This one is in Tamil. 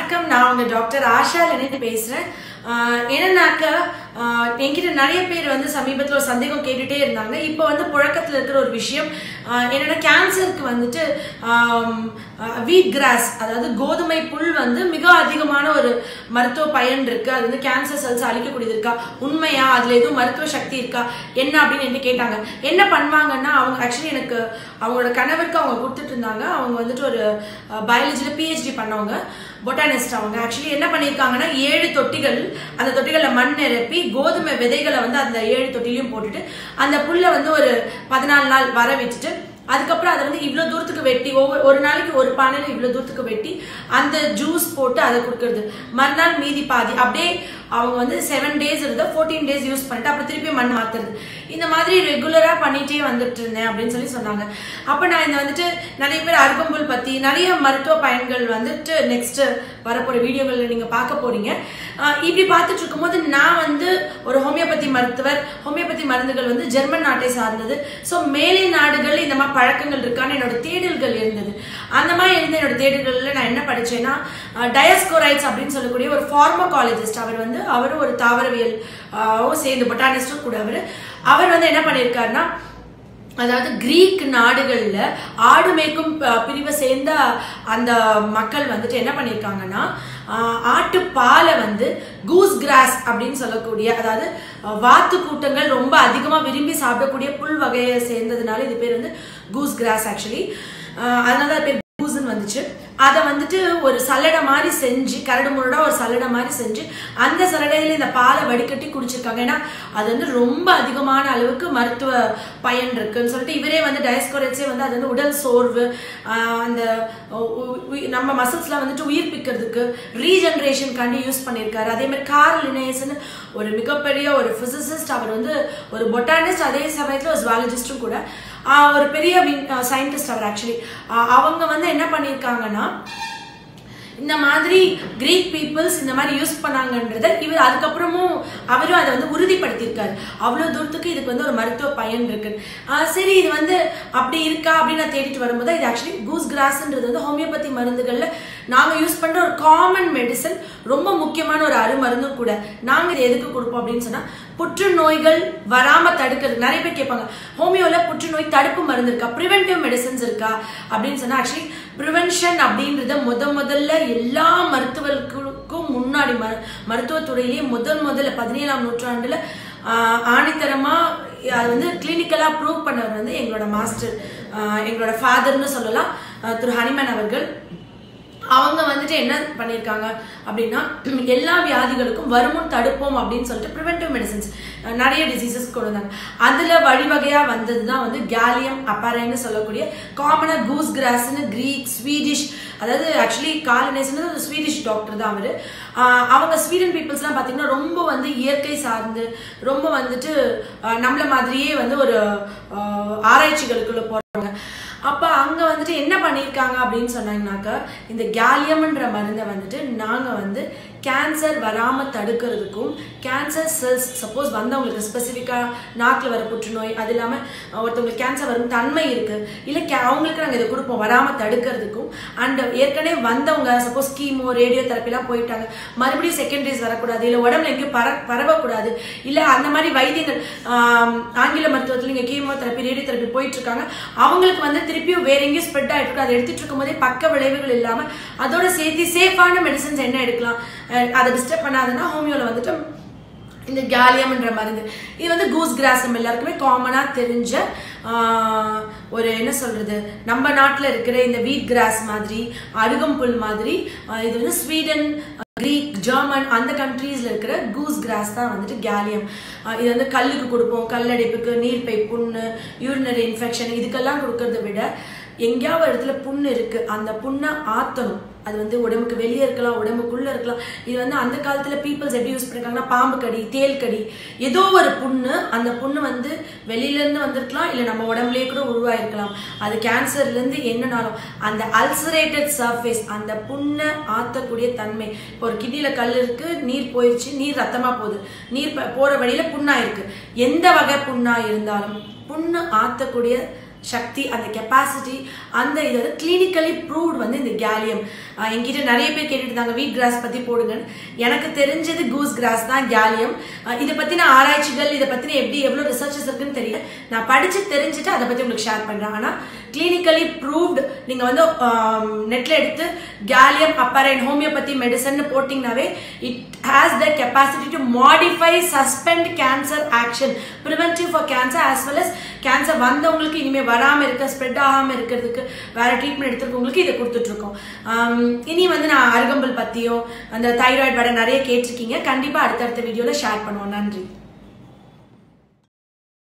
வணக்கம். நான் உங்க டாக்டர் ஆஷா லெனின் பேசுறேன். என்னன்னாக்க என்கிட்ட நிறைய பேர் வந்து சமீபத்தில் ஒரு சந்தேகம் கேட்டுட்டே இருந்தாங்க. இப்போ வந்து புழக்கத்தில் இருக்கிற ஒரு விஷயம் என்னன்னா, கேன்சருக்கு வந்துட்டு வீட் கிராஸ், அதாவது கோதுமை புல் வந்து மிக அதிகமான ஒரு மருத்துவ பயன் இருக்கு. அது வந்து கேன்சர் செல்ஸ் அழிக்கக்கூடியது இருக்கா, உண்மையா, அதுல எதுவும் மருத்துவ சக்தி இருக்கா என்ன அப்படின்னு என்ன கேட்டாங்க. என்ன பண்ணுவாங்கன்னா, அவங்க ஆக்சுவலி எனக்கு அவங்களோட கணவருக்கு அவங்க கொடுத்துட்டு இருந்தாங்க. அவங்க வந்துட்டு ஒரு பயாலஜில PhD பண்ணவங்க, பொட்டானிஸ்ட். அவங்க ஆக்சுவலி என்ன பண்ணியிருக்காங்கன்னா, 7 தொட்டிகள், அந்த தொட்டிகளில் மண் நிரப்பி கோதுமை விதைகளை வந்து அந்த 7 தொட்டிலையும் போட்டுட்டு அந்த புல்லை வந்து ஒரு 14 நாள் வர வச்சுட்டு அதுக்கப்புறம் அதை வந்து இவ்வளோ தூரத்துக்கு வெட்டி ஒரு நாளைக்கு ஒரு பானையில் இவ்வளோ தூரத்துக்கு வெட்டி அந்த ஜூஸ் போட்டு அதை கொடுக்கறது. மறுநாள் மீதி பாதி அப்படியே அவங்க வந்து 7 days இருந்த 14 days யூஸ் பண்ணிட்டு அப்புறம் திருப்பி மண் மாத்துறது. இந்த மாதிரி ரெகுலரா பண்ணிட்டே வந்துட்டு இருந்தேன் அப்படின்னு சொல்லி சொன்னாங்க. அப்ப நான் இந்த வந்துட்டு நிறைய பேர் அருகம்புல் பத்தி நிறைய மருத்துவ பயன்கள் வந்துட்டு நெக்ஸ்ட் வரப்போற வீடியோகள்ல நீங்க பார்க்க போறீங்க. இப்படி பார்த்துட்டு இருக்கும்போது நான் வந்து ஒரு ஹோமியோபதி மருத்துவர். ஹோமியோபதி மருந்துகள் வந்து ஜெர்மன் நாட்டை சார்ந்தது. ஸோ மேலை நாடுகள் இந்த மாதிரி பழக்கங்கள் இருக்கான்னு என்னோட தேடல்கள் இருந்தது. அந்த மாதிரி இருந்த என்னோட தேடல்கள்ல நான் என்ன படிச்சேன்னா, டயஸ்கோரைட்ஸ் அப்படின்னு சொல்லக்கூடிய ஒரு ஃபார்மகாலஜிஸ்ட், அவரும் ஒரு தாவரவியல் சேர்ந்து பொட்டானிஸ்டும் கூட. அவர் வந்து என்ன பண்ணியிருக்காருன்னா, அதாவது கிரீக் நாடுகள்ல ஆடு மேய்க்கும் பிரிவை சேர்ந்த அந்த மக்கள் வந்துட்டு என்ன பண்ணியிருக்காங்கன்னா, ஆட்டு பாலை வந்து கூஸ் கிராஸ் அப்படின்னு சொல்லக்கூடிய, அதாவது வாத்து கூட்டங்கள் ரொம்ப அதிகமா விரும்பி சாப்பிடக்கூடிய புல் வகையை சேர்ந்ததுனால இது பேர் வந்து கூஸ் கிராஸ் ஆக்சுவலி. அதனால பேர் கூஸ்ன்னு வந்துச்சு. அதை வந்துட்டு ஒரு சல்லடை மாதிரி செஞ்சு, கரடு முரடா ஒரு சல்லடை மாதிரி செஞ்சு அந்த சல்லடையில இந்த பாலை வடிகட்டி குடிச்சிருக்காங்க. ஏன்னா அது வந்து ரொம்ப அதிகமான அளவுக்கு மருத்துவ பயன் இருக்குன்னு சொல்லிட்டு இவரே வந்து டயஸ்கோரைட்ஸே வந்து அது வந்து உடல் சோர்வு, அந்த நம்ம மசில்ஸ்லாம் வந்துட்டு உயிர்ப்பிக்கிறதுக்கு ரீஜெனரேஷனுக்காண்டி யூஸ் பண்ணியிருக்காரு. அதே மாதிரி கார்ல் லினேயஸ்ன்னு ஒரு மிகப்பெரிய ஒரு பிசிசிஸ்ட், அவர் வந்து ஒரு பொட்டானிஸ்ட், அதே சமயத்தில் ஒரு ஜுவாலஜிஸ்டும் கூட, ஒரு பெரிய சயின்டிஸ்ட் அவர் ஆக்சுவலி. அவங்க வந்து என்ன பண்ணியிருக்காங்கன்னா, இந்த மாதிரி கிரீக் பீப்புள்ஸ் இந்த மாதிரி யூஸ் பண்ணாங்கன்றத இவர் அதுக்கப்புறமும் அவரும் அதை வந்து உறுதிப்படுத்தியிருக்காரு. அவ்வளோ தூரத்துக்கு இதுக்கு வந்து ஒரு மருத்துவ பயன் இருக்கு. சரி, இது வந்து அப்படி இருக்கா அப்படின்னு நான் தேடிட்டு வரும்போது, இது ஆக்சுவலி கூஸ் கிராஸ்ன்றது வந்து ஹோமியோபதி மருந்துகள்ல நாங்கள் யூஸ் பண்ற ஒரு காமன் மெடிசன், ரொம்ப முக்கியமான ஒரு அருமருந்தும் கூட. நாங்கள் இது எதுக்கு கொடுப்போம் அப்படின்னு சொன்னா, புற்றுநோய்கள் வராம தடுக்கிறது. நிறைய பேர் கேட்பாங்க, ஹோமியோல புற்றுநோய் தடுப்பு மருந்து இருக்கா, ப்ரிவென்டிவ் மெடிசன்ஸ் இருக்கா அப்படின்னு சொன்னா, ஆக்சுவலி ப்ரிவென்ஷன் அப்படின்றத முதல்ல எல்லா மருத்துவர்களுக்கும் முன்னாடி மருத்துவத்துறையிலேயே முதல்ல 17ஆம் நூற்றாண்டுல ஆணித்தரமா அது வந்து கிளினிக்கலா ப்ரூவ் பண்ணவர் வந்து எங்களோட மாஸ்டர், எங்களோட ஃபாதர்னு சொல்லலாம், திரு ஹனிமன் அவர்கள். அவங்க வந்துட்டு என்ன பண்ணியிருக்காங்க அப்படின்னா, எல்லா வியாதிகளுக்கும் வருமுன் தடுப்போம் அப்படின்னு சொல்லிட்டு ப்ரிவென்டிவ் மெடிசன்ஸ் நிறைய டிசீசஸ் கொண்டு வந்தாங்க. அதுல வழிவகையா வந்தது தான் வந்து கேலியம் அப்பரைன்னு சொல்லக்கூடிய காமனா கூஸ் கிராஸ்ன்னு கிரீக், ஸ்வீடிஷ், அதாவது ஆக்சுவலி கார்ல் லினேயஸ் ஒரு ஸ்வீடிஷ் டாக்டர் தான் அவரு. அவங்க ஸ்வீடன் பீப்புள்ஸ்லாம் பார்த்தீங்கன்னா ரொம்ப வந்து இயற்கை சார்ந்து, ரொம்ப வந்துட்டு நம்மள மாதிரியே வந்து ஒரு ஆராய்ச்சிகளுக்குள்ள போறாங்க. அப்ப அங்க வந்துட்டு என்ன பண்ணியிருக்காங்க அப்படின்னு சொன்னாங்கன்னாக்கா, இந்த கேலியம்ன்ற மருந்தை வந்துட்டு நாங்க வந்து கேன்சர் வராம தடுக்கிறதுக்கும், கேன்சர் செல்ஸ் சப்போஸ் வந்தவங்களுக்கு ஸ்பெசிஃபிக்கா நாக்கில் வர புற்றுநோய், அது இல்லாம ஒருத்தவங்களுக்கு கேன்சர் வரும் தன்மை இருக்கு இல்ல, அவங்களுக்கு நாங்கள் இதை கொடுப்போம் வராம தடுக்கிறதுக்கும். அண்ட் ஏற்கனவே வந்தவங்க சப்போஸ் கீமோ ரேடியோ தெரப்பிலாம் போயிட்டாங்க, மறுபடியும் செகண்டரிஸ் வரக்கூடாது, இல்லை உடம்புல எங்கேயும் பரவக்கூடாது, இல்லை அந்த மாதிரி வைத்தியங்கள் ஆங்கில மருத்துவத்தில் நீங்க கீமோ தெரப்பி ரேடியோ தெரப்பி போயிட்டு இருக்காங்க, அவங்களுக்கு வந்து திருப்பியும் வேற எங்கேயும் ஸ்ப்ரெட் ஆயிட்டு இருக்கு, அதை எடுத்துட்டு இருக்கும் போதே பக்க விளைவுகள் இல்லாம அதோட சேர்த்து சேஃபான மெடிசன்ஸ் என்ன எடுக்கலாம், அதை டிஸ்டர்ப் பண்ணாதுன்னா ஹோமியோல வந்துட்டு இந்த கேலியம்ன்ற மருந்து. இது வந்து கூஸ் கிராஸ் நம்ம எல்லாருக்குமே காமனா தெரிஞ்ச ஒரு என்ன சொல்றது, நம்ம நாட்டில் இருக்கிற இந்த வீட் கிராஸ் மாதிரி, அருகம்புல் மாதிரி. இது வந்து ஸ்வீடன், கிரீக், ஜெர்மன் அந்த கண்ட்ரீஸ்ல இருக்கிற கூஸ் கிராஸ் தான் வந்துட்டு கேலியம். இது வந்து கல்லுக்கு கொடுப்போம், கல்லடைப்புக்கு, நீர்ப்பை புண்ணு, யூரினரி இன்ஃபெக்ஷன், இதுக்கெல்லாம் கொடுக்கறத விட எங்கேயாவது இடத்துல புண்ணு இருக்கு, அந்த புண்ணை ஆத்தணும். அது வந்து உடம்புக்கு வெளியே இருக்கலாம், உடம்புக்குள்ள இருக்கலாம். இது வந்து அந்த காலத்துல பீப்புள்ஸ் எப்படி யூஸ் பண்ணிருக்காங்கன்னா, பாம்பு கடி, தேல் கடி, ஏதோ ஒரு புண்ணு, அந்த புண்ணு வந்து வெளியில இருந்து வந்திருக்கலாம், இல்ல நம்ம உடம்புலயே கூட உருவாயிருக்கலாம். அது கேன்சர்ல இருந்து என்னன்னாலும் அந்த அல்சரேட்டட் சர்ஃபேஸ், அந்த புண்ணை ஆத்தக்கூடிய தன்மை. இப்போ ஒரு கிட்னில கல் இருக்கு, நீர் போயிடுச்சு, நீர் ரத்தமா போகுது, நீர் போற வழியில புண்ணா இருக்கு, எந்த வகை புண்ணா இருந்தாலும் புண்ணு ஆத்தக்கூடிய சக்தி, அந்த கெப்பாசிட்டி, அந்த இது வந்து கிளினிக்கலி ப்ரூவ்ட் வந்து இந்த கேலியம். என்கிட்ட நிறைய பேர் கேட்டுட்டு இருந்தாங்க வீட் கிராஸ் பற்றி போடுங்கன்னு. எனக்கு தெரிஞ்சது கூஸ் கிராஸ் தான் கேலியம். இதை பற்றின ஆராய்ச்சிகள், இதை பற்றின எவ்வளோ ரிசர்ச்சஸ் இருக்குன்னு தெரியல. நான் படித்து தெரிஞ்சுட்டு அதை பற்றி உங்களுக்கு ஷேர் பண்ணுறேன். ஆனால் கிளினிக்கலி ப்ரூவ்டு நீங்கள் வந்து நெட்டில் எடுத்து கேலியம் அப்பரைன் ஹோமியோபதி மெடிசன் போட்டிங்கனாவே it has the capacity to modify suspend cancer action, preventive for cancer as well as cancer வந்தவங்களுக்கு இனிமேல் வராமல் இருக்க, ஸ்ப்ரெட் ஆகாமல் இருக்கிறதுக்கு வேற ட்ரீட்மெண்ட் எடுத்துருக்கவங்களுக்கு இதை கொடுத்துட்ருக்கோம். இனி வந்து நான் அருகம்புல் பற்றியும் அந்த தைராய்டு வடை நிறைய கேட்டிருக்கீங்க. கண்டிப்பாக அடுத்தடுத்த வீடியோவில் ஷேர் பண்ணுவோம். நன்றி.